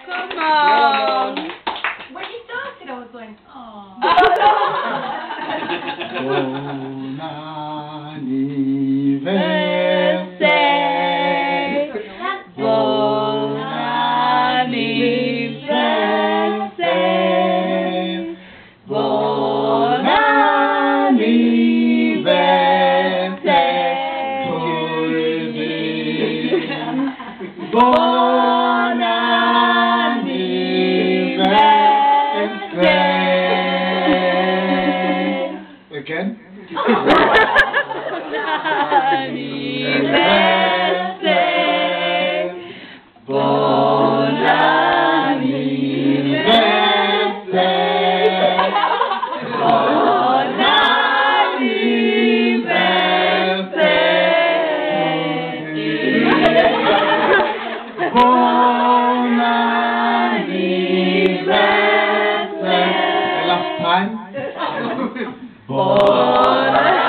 Come on. When you started, I was going, oh. Buon anniversaire. Buon anniversaire to thee. Buon anniversaire. Again? Anniversaire. Buon anniversaire. Buon anniversaire. Buon anniversaire. The last time. Buon